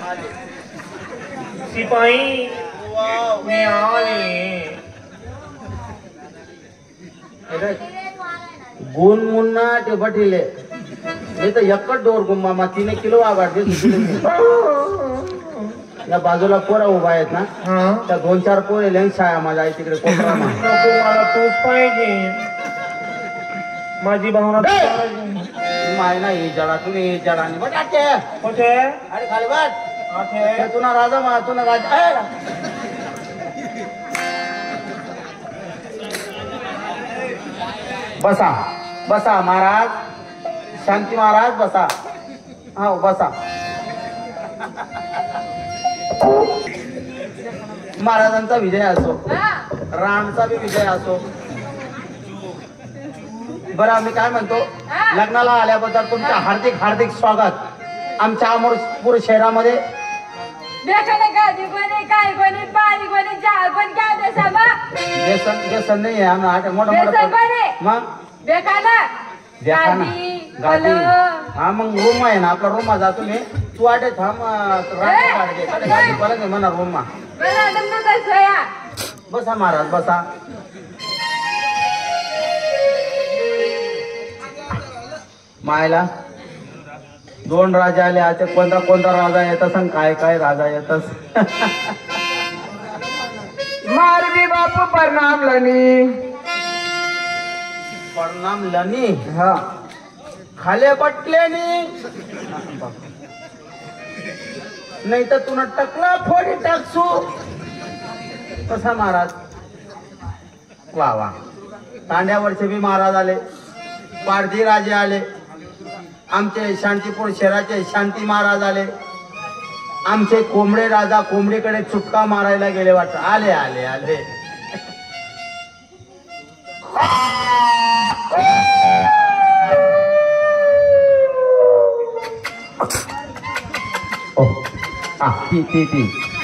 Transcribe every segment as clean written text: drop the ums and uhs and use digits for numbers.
सिपाही मी आले गुण मुन्ना ते बटिले नाही तर एकच डोर गुम्मा मा 3 किलो आवाडते या बाजूला पोरा उभा आहेत ना त्या 2-4 पोरे लेन छाया माझ्या आई तिकडे कोपरा मला तूच पाहिजे माझी भावना माय ना ही जडा तुम्ही जडा आणि बटाटे कुठे अरे खाली बट तुना राजा मा तुना राजा बसा बसा महाराज शांती महाराज बसा हा बसा महाराजांचा विजय असो राणचा बी विजय असो बरं आम्ही काय म्हणतो लग्नाला आल्याबद्दल तुमचं हार्दिक हार्दिक स्वागत आमच्या अमरपूर शहरामध्ये व्यसन नाही आहे आम्ही मोठं मोठं मग गादी हा मग रूम आहे ना आपला रूम जा तुम्ही तू आटे थांब म्हणा रूम बसा महाराज बसा मायला 2 राजा आले आता कोणता राजा येतस आणि काय काय राजा येतस मारवी बापू प्रणाम लनी हा खाले पटल्यानी नाही तर तुला टकला फोडी टाकसू कसा महाराज वा वा तांड्यावरचे बी महाराज आले पारधी राजे आले आमचे शांतीपूर शहराचे शांती महाराज आले आमचे कोंबडे राजा कोंबडीकडे चुटका मारायला गेले वाटत आले आले आले ती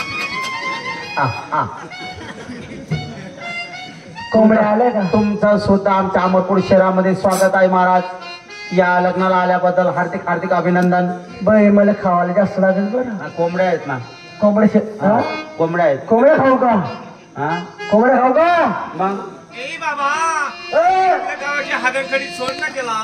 कोंबडे आले का तुमचं सुद्धा आमच्या अमरपूर शहरामध्ये स्वागत आहे महाराज या लग्नाला आल्याबद्दल हार्दिक हार्दिक अभिनंदन बाई मला खावायला जास्त लागेल बरं कोंबड्या आहेत ना कोंबड्या कोंबड्या आहेत कोंबड्या खाऊ का कोंबड्या खाऊ का मग बाबा गावाच्या हागणकडे सोड ना केला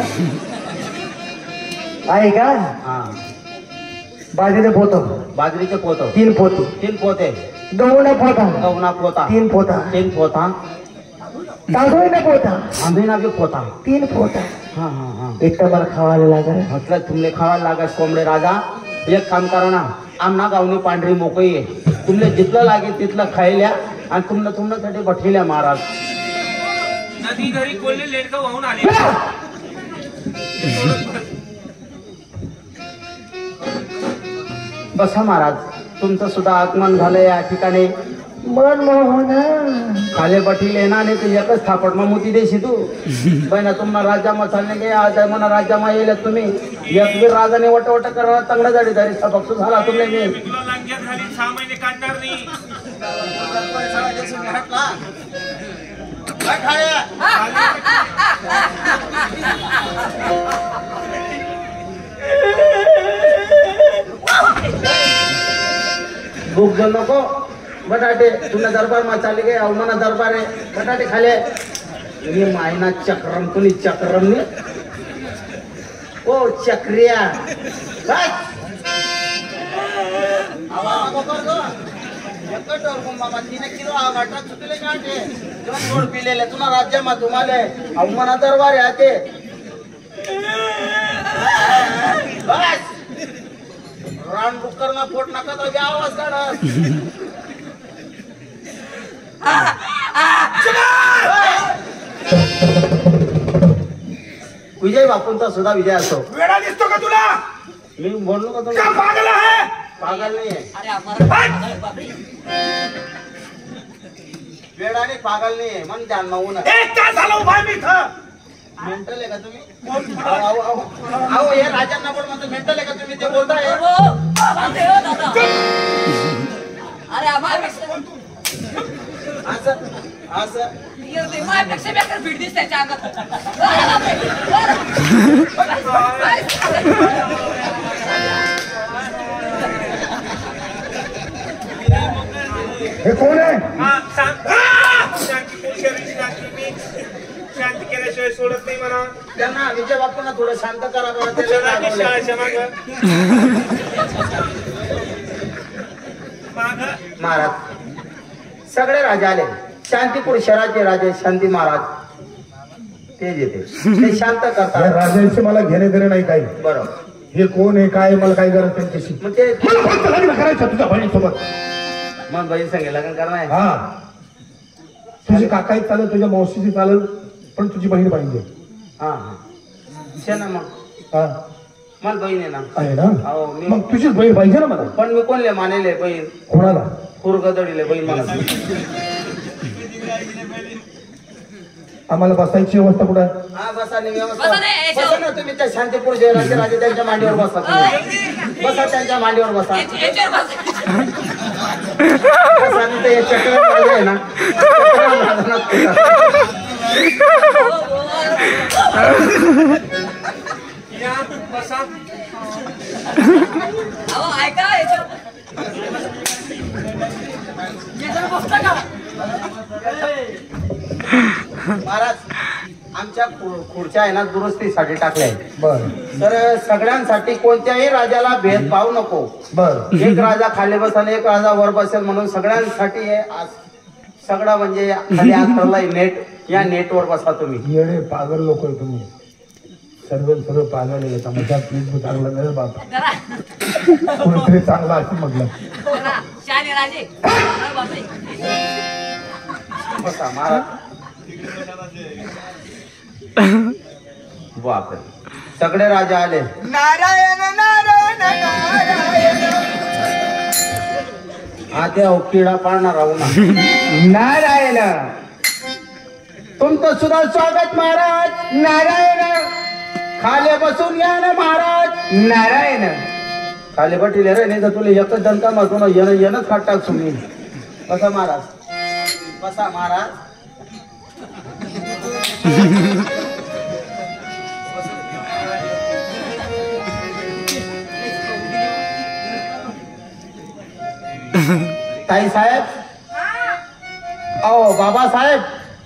आहे का बाजरीचे पोत 3 पोते गहूना पोता 3 पोता तांदूळना पोता आंबीना बी पोता 3 पोता हा हा हा एक तर मला खावायला लागेल म्हटलं तुमले खावायला लागास कोंबडे राजा एक काम करा ना आमना गावनी पांढरी मोकळी आहे तुमले जिथलं लागेल तिथलं खायल्या आणि तुमच्यासाठी बठविल्या महाराज नदी घरी कोल्हे लेडका वाहून आले बसा महाराज तुमचं सुद्धा आगमन झालं या ठिकाणी मन मोहन खाले बठीले ना नाही तर एकच थापड मग मोती देशी तू बहिणा तुम्हाला राज्यामा चालले गे आज म्हणा राज्यामा येईल तुम्ही एक बी राजाने वट करा चांगला जाडी झाली सबक झाला तुम्ही मी तुला लंग्यात झाली 6 महिने काढणार नाही भूक जाऊ नको बटाटे तुला दरबार मा चालले गे अवमाना दरबार आहे बटाटे खाले मी मायना चक्रम कुणी चक्रम नि ओ चक्रिया पिलेले तुला राज्यामा तुम्हाला अवमाना दरबार आहे ते रान बुक्करना पोट नका तर घ्या आवाज काढा विजय बापूंचा सुद्धा विजय असतो वेडा दिसतो का तुला मी बोललो का क्या पागल आहे पागल नाही आहे वेडाने पागल नाही आहे मन जान मावून एक तास झाला उभा मी इथं मेंटल आहे का तुम्ही अहो हे राजांना पण म्हणतो मेंटल आहे का तुम्ही ते बोलताय अरे आम्हाला असं असं माझ्यापेक्षा बेकार भीड दिसते त्याच्या अंगात हे कोण आहे? हा, शांती शांती केल्याशिवाय सोडत नाही म्हणा. त्यांना विजय बापूंना थोडं शांत करा बरं. ते लय रागावले. शाळेच्या माग महाराज सगळे राजे आले. शांतीपूर शहराचे राजे शांती महाराज तेच येते. ते शांत या करतात. राजांशी मला घेणे देणे नाही काही. बरोबर. हे कोण आहे काय मला काय गरज त्यांच्याशी. मग ते मला फक्त लग्न करायचं तुझ्या बहिणीसोबत. मग बहीण सांगेल लग्न करणार आहे. हा तुझी काकाही चालेल तुझ्या मावशीची चालेल पण तुझी बहीण पाहिजे. हा हा छे ना मग हा मला बहीण आहे ना. आहे ना हो मी मग तुझीच बहीण पाहिजे ना मला. पण मी कोणले मानेले बहीण कोणाला? कुरगदडीले बहीण मला. आम्हाला बसायची व्यवस्था कुठं आहे? हा बसा नाही व्यवस्था. बसा नाही, याच्यावर. बसा ना तुम्ही त्या शांतीपूर शहराचे राजे त्यांच्या मांडीवर बसा तुम्ही. बसा त्यांच्या मांडीवर बसा. याच्यावर बस. बसा नाही तर हे चक्र राजा आहे ना चक्र राजांना पुरा. या बसा. अहो ऐका याच्यावर बसता का? महाराज आमच्या खुर्च्या आहे ना दुरुस्तीसाठी टाकल्या आहेत. बर तर सगळ्यांसाठी कोणत्याही राजाला भेदभाव नको. बर एक राजा खाली बसेल एक राजा वर बसेल म्हणून सगळ्यांसाठी हे सगळं म्हणजे खाली अंतरला नेट या नेटवर बसा तुम्ही. येणे पागल लोक आहे तुम्ही. सर्व पागल आहे. मजा प्लीज चांगला नाही बाप. जरा कोणतरी चांगला असं म्हटलं. जरा शाने राजे. अरे बापरे. बसा महाराज. बापरे सगळे राजे आले. नारायण नारायण नारायण आता किडा पाळणार राहू ना. नारायण तुमचं सुद्धा स्वागत महाराज. नारायण खाली बसून या ना महाराज. नारायण खाली बटीले रे नाही तर तुला एकच दणका मारतो ना येणच खाट टाक तुम्ही. बसा महाराज. बसा महाराज. ताई साहेब अहो बाबासाहेब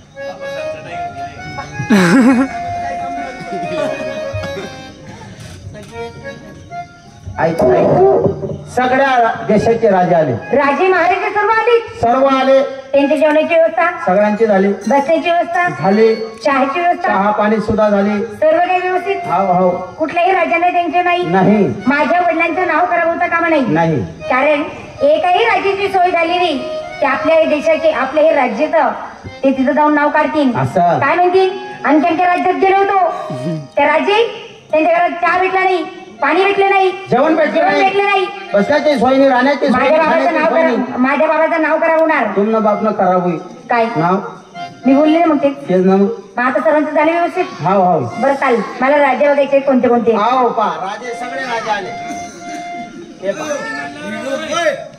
ऐक सगळ्या देशाचे राजे आले. राजे महाराजे सर्व आले. सर्व आले. त्यांच्या जेवणाची व्यवस्था सगळ्यांची झाली. बसण्याची व्यवस्था झाली. चहाची व्यवस्था चहा पाणी सुद्धा झाली. सर्व काही व्यवस्थित. हाव हाव कुठल्याही राजाला टेन्शन नाही. नाही माझ्या वडिलांचं नाव खराब होता कामा नाही. नाही कारण एकही राज्याची सोय झाली नाही ते आपल्या देशाचे आपल्या हे राज्याचं ते तिथं जाऊन नाव काढतील. असं. काय म्हणतील. आणि त्यांच्या राज्यात गेलो होतो त्या राज्ये त्यांच्या घरात चहा भेटला नाही पाणी भेटलं नाही जेवण भेटलं भेटलं नाही. बसण्याची सोय नाही राहण्याची सोय माझ्या नाही, बाबाचं खाण्याची नाव सोय नाही. खराब माझ्या बाबाचं नाव खराब होणार. तुमनं बापनं खराब होईल. काय नाव मी बोलले ना मग ते तेच ना मग. मग आता सर्वांचं झालं व्यवस्थित. हाव हाव बरं चालेल मला राज्य बघायचे कोणते कोणते. हाव पा राजे सगळे राजे आले. हे पहा.